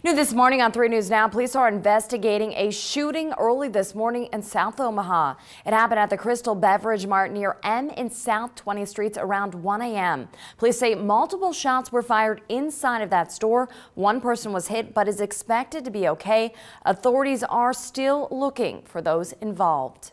New this morning on 3 News Now, police are investigating a shooting early this morning in South Omaha. It happened at the Crystal Beverage Mart near M and South 20th Streets around 1 a.m. Police say multiple shots were fired inside of that store. One person was hit but is expected to be okay. Authorities are still looking for those involved.